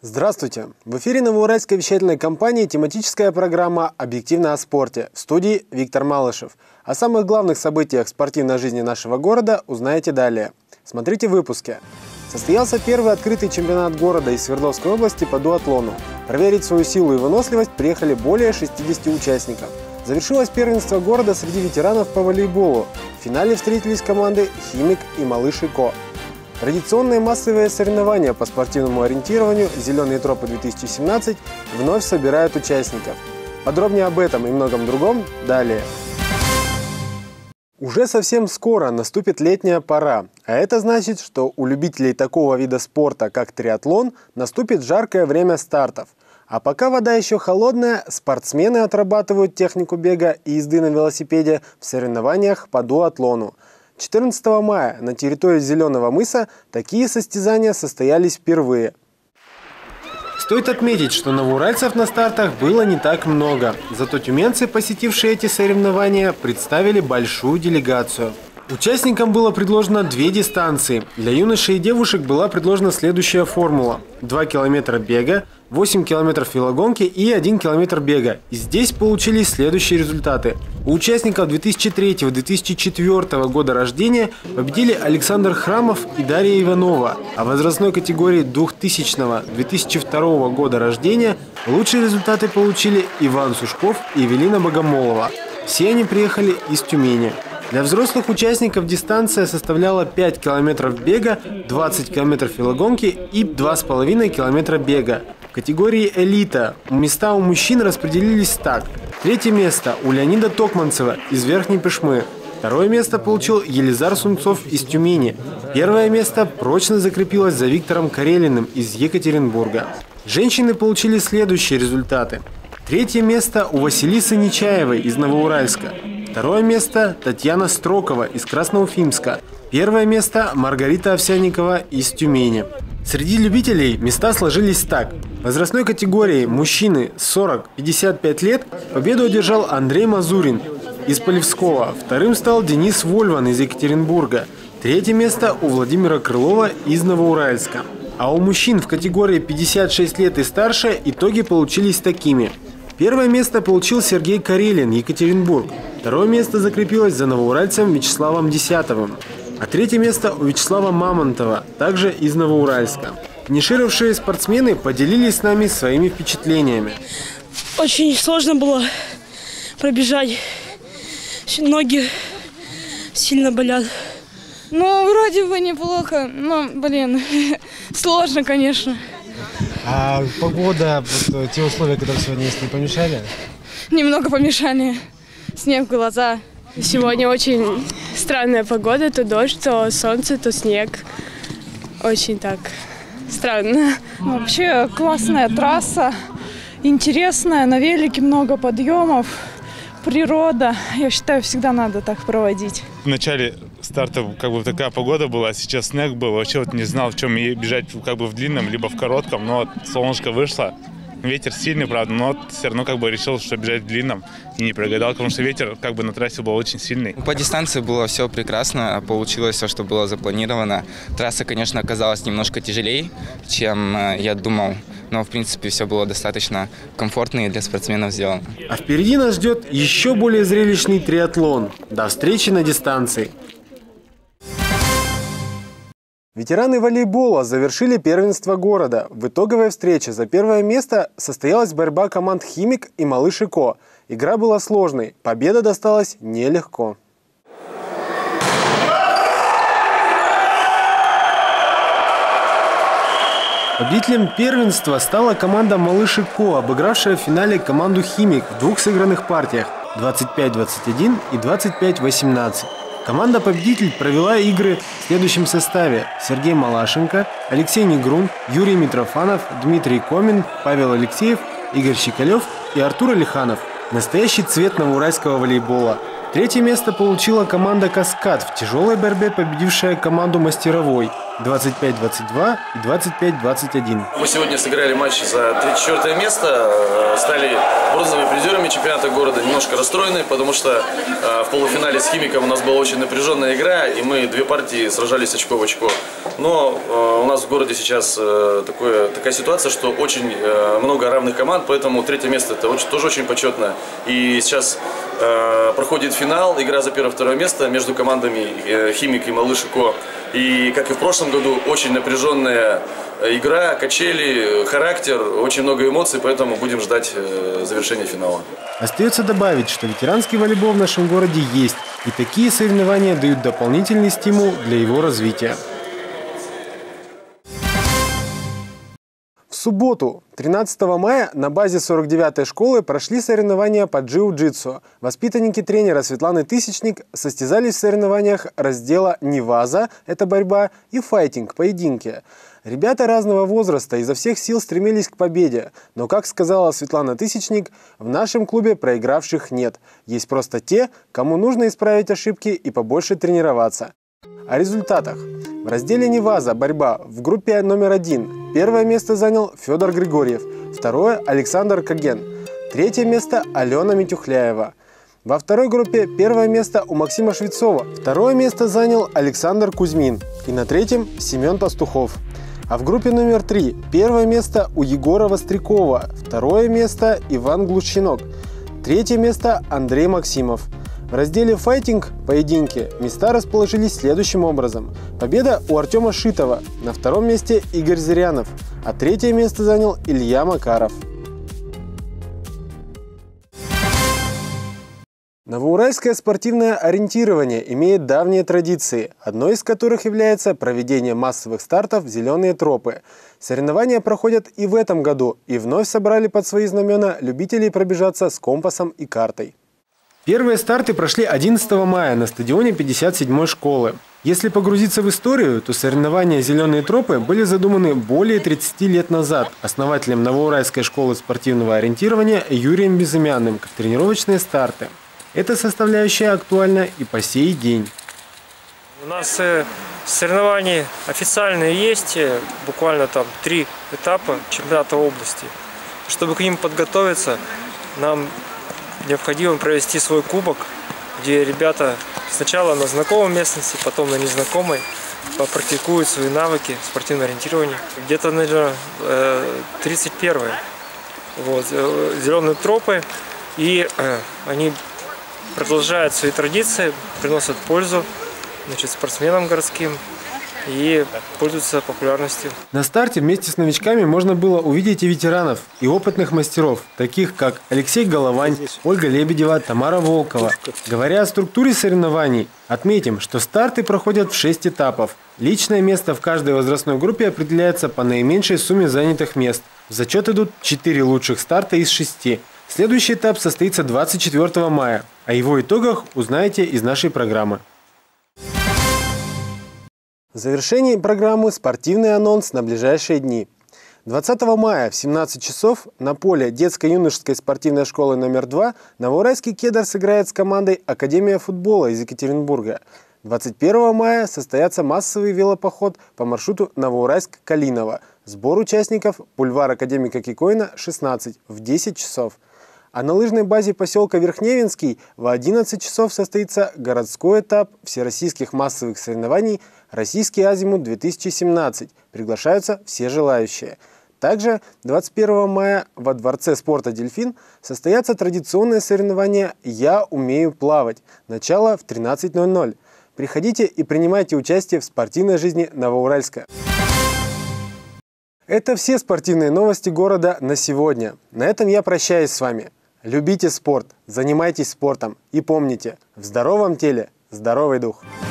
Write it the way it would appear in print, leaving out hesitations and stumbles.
Здравствуйте! В эфире Новоуральской вещательной компании тематическая программа «Объективно о спорте». В студии Виктор Малышев. О самых главных событиях спортивной жизни нашего города узнаете далее. Смотрите в выпуске. Состоялся первый открытый чемпионат города из Свердловской области по дуатлону. Проверить свою силу и выносливость приехали более 60 участников. Завершилось первенство города среди ветеранов по волейболу. В финале встретились команды «Химик» и «Малыш и Ко». Традиционные массовые соревнования по спортивному ориентированию «Зеленые тропы-2017» вновь собирают участников. Подробнее об этом и многом другом далее. Уже совсем скоро наступит летняя пора, а это значит, что у любителей такого вида спорта, как триатлон, наступит жаркое время стартов. А пока вода еще холодная, спортсмены отрабатывают технику бега и езды на велосипеде в соревнованиях по дуатлону. 14 мая на территории Зеленого мыса такие состязания состоялись впервые. Стоит отметить, что новоуральцев на стартах было не так много. Зато тюменцы, посетившие эти соревнования, представили большую делегацию. Участникам было предложено две дистанции. Для юношей и девушек была предложена следующая формула. 2 километра бега, 8 километров велогонки и 1 километр бега. И здесь получились следующие результаты. У участников 2003-2004 года рождения победили Александр Храмов и Дарья Иванова. А в возрастной категории 2000-2002 года рождения лучшие результаты получили Иван Сушков и Евелина Богомолова. Все они приехали из Тюмени. Для взрослых участников дистанция составляла 5 километров бега, 20 километров велогонки и 2,5 километра бега. В категории «Элита» места у мужчин распределились так. Третье место у Леонида Токманцева из Верхней Пышмы. Второе место получил Елизар Сунцов из Тюмени. Первое место прочно закрепилось за Виктором Карелиным из Екатеринбурга. Женщины получили следующие результаты. Третье место у Василисы Нечаевой из Новоуральска. Второе место – Татьяна Строкова из Красноуфимска. Первое место – Маргарита Овсянникова из Тюмени. Среди любителей места сложились так. В возрастной категории мужчины 40-55 лет победу одержал Андрей Мазурин из Полевского. Вторым стал Денис Вольван из Екатеринбурга. Третье место у Владимира Крылова из Новоуральска. А у мужчин в категории 56 лет и старше итоги получились такими. Первое место получил Сергей Карелин, Екатеринбург. Второе место закрепилось за новоуральцем Вячеславом Десятовым. А третье место у Вячеслава Мамонтова, также из Новоуральска. Финишировавшие спортсмены поделились с нами своими впечатлениями. Очень сложно было пробежать. Ноги сильно болят. Ну, вроде бы неплохо, но, сложно, конечно. А погода, вот, те условия, которые сегодня есть, не помешали? Немного помешали. Снег в глаза. Сегодня очень странная погода. То дождь, то солнце, то снег. Очень так странно. Вообще классная трасса, интересная. На велике много подъемов. Природа. Я считаю, всегда надо так проводить. В начале старта такая погода была, сейчас снег был. Вообще не знал, в чем бежать, в длинном, либо в коротком. Но солнышко вышло. Ветер сильный, правда, но все равно решил, что бежать в длинном. И не прогадал, потому что ветер на трассе был очень сильный. По дистанции было все прекрасно, получилось все, что было запланировано. Трасса, конечно, оказалась немножко тяжелее, чем я думал. Но, в принципе, все было достаточно комфортно и для спортсменов сделано. А впереди нас ждет еще более зрелищный триатлон. До встречи на дистанции. Ветераны волейбола завершили первенство города. В итоговой встрече за первое место состоялась борьба команд «Химик» и «Малыш и Ко». Игра была сложной, победа досталась нелегко. Победителем первенства стала команда «Малыш и Ко», обыгравшая в финале команду «Химик» в двух сыгранных партиях – 25-21 и 25-18. Команда-победитель провела игры в следующем составе: Сергей Малашенко, Алексей Негрун, Юрий Митрофанов, Дмитрий Комин, Павел Алексеев, Игорь Щекалев и Артур Алиханов. Настоящий цвет новоуральского волейбола. Третье место получила команда «Каскад», в тяжелой борьбе победившая команду «Мастеровой». 25-22 и 25-21. Мы сегодня сыграли матч за 34 место, стали бронзовыми призерами чемпионата города. Немножко расстроены, потому что в полуфинале с Химиком у нас была очень напряженная игра, и мы 2 партии сражались очко в очко. Но у нас в городе сейчас такая ситуация, что очень много равных команд, поэтому 3-е место это тоже очень почетно. И сейчас проходит финал, игра за 1-2 место между командами Химик и Малыш-ИКО. И, как и в прошлом году, очень напряженная игра, качели, характер, очень много эмоций, поэтому будем ждать завершения финала. Остается добавить, что ветеранский волейбол в нашем городе есть, и такие соревнования дают дополнительный стимул для его развития. В субботу, 13 мая, на базе 49-й школы прошли соревнования по джиу-джитсу. Воспитанники тренера Светланы Тысячник состязались в соревнованиях раздела «Неваза» – это борьба, и «Файтинг» – поединки. Ребята разного возраста изо всех сил стремились к победе. Но, как сказала Светлана Тысячник, в нашем клубе проигравших нет. Есть просто те, кому нужно исправить ошибки и побольше тренироваться. О результатах. В разделе «Неваза» борьба в группе номер 1. 1-е место занял Федор Григорьев, 2-е – Александр Каген, 3-е место – Алена Митюхляева. Во 2-й группе 1-е место у Максима Швецова, 2-е место занял Александр Кузьмин и на 3-м – Семен Пастухов. А в группе номер 3 1-е место у Егора Вострякова, 2-е место – Иван Глущенок, 3-е место – Андрей Максимов. В разделе «Файтинг» – поединки места расположились следующим образом. Победа у Артема Шитова, на 2-м месте Игорь Зырянов, а 3-е место занял Илья Макаров. Новоуральское спортивное ориентирование имеет давние традиции, одной из которых является проведение массовых стартов «Зеленые тропы». Соревнования проходят и в этом году, и вновь собрали под свои знамена любителей пробежаться с компасом и картой. Первые старты прошли 11 мая на стадионе 57-й школы. Если погрузиться в историю, то соревнования «Зеленые тропы» были задуманы более 30 лет назад основателем Новоуральской школы спортивного ориентирования Юрием Безымянным как тренировочные старты. Эта составляющая актуальна и по сей день. У нас соревнования официальные есть, буквально там 3 этапа чемпионата области. Чтобы к ним подготовиться, нам необходимо провести свой кубок, где ребята сначала на знакомой местности, потом на незнакомой попрактикуют свои навыки спортивного ориентирования. Где-то, наверное, 31-е. Вот, «Зеленые тропы», и они продолжают свои традиции, приносят пользу, значит, спортсменам городским и пользуются популярностью. На старте вместе с новичками можно было увидеть и ветеранов, и опытных мастеров, таких как Алексей Головань, Ольга Лебедева, Тамара Волкова. Говоря о структуре соревнований, отметим, что старты проходят в 6 этапов. Личное место в каждой возрастной группе определяется по наименьшей сумме занятых мест. В зачет идут 4 лучших старта из 6. Следующий этап состоится 24 мая. О его итогах узнаете из нашей программы. В завершении программы спортивный анонс на ближайшие дни. 20 мая в 17 часов на поле детско-юношеской спортивной школы номер 2 Новоуральский «Кедр» сыграет с командой «Академия футбола» из Екатеринбурга. 21 мая состоится массовый велопоход по маршруту Новоуральск-Калиново. Сбор участников – бульвар Академика Кикоина, 16, в 10 часов. А на лыжной базе поселка Верхневинский в 11 часов состоится городской этап всероссийских массовых соревнований «Российский азимут-2017». Приглашаются все желающие. Также 21 мая во Дворце спорта «Дельфин» состоятся традиционные соревнования «Я умею плавать». Начало в 13:00. Приходите и принимайте участие в спортивной жизни Новоуральска. Это все спортивные новости города на сегодня. На этом я прощаюсь с вами. Любите спорт, занимайтесь спортом и помните, в здоровом теле здоровый дух.